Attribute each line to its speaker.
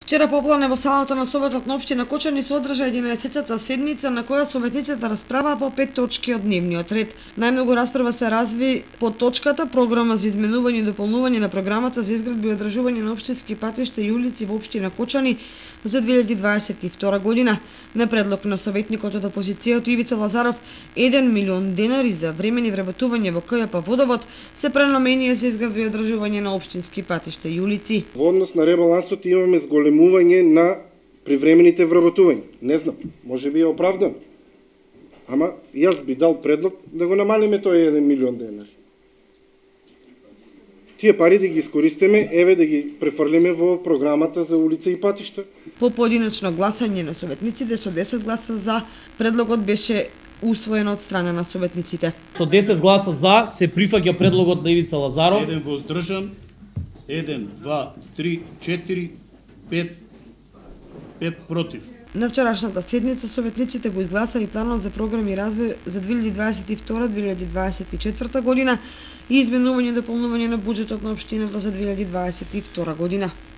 Speaker 1: Вчера попладне во салата на Советот на општина Кочани се одржа 11-та седница на која советниците расправаа по 5 точки од дневниот ред. Најмногу расправа се разви по точката Програма за изменување и дополнување на програмата за изградба и одржување на општински патишта и улици во општина Кочани за 2022 година. На предлог на советникот од опозицијата Ивица Лазаров, 1 милион денари за времени вработување во КЈП Водовод се пренаменија за изградба и одржување на општински патишта и улици.
Speaker 2: Во однос на ребалансот имаме зголемување на привремените вработувања. Не знам, може би е оправдан. Ама јас би дал предлог да го намалиме тој 1 милион денари. Тие пари да ги искористиме, еве да ги префрлиме во програмата за улица и патишта.
Speaker 1: По поединечно гласање на советниците со 10 гласа за, предлогот беше усвоен од страна на советниците.
Speaker 3: Со 10 гласа за се прифаќа предлогот на Ивица Лазаров.
Speaker 4: 1 воздржан, 1, 2, 3, 4, 5 против.
Speaker 1: На вчерашната седница советниците го изгласаа и планот за програми и развој за 2022-2024 година и изменување и дополнување на буџетот на општината за 2022 година.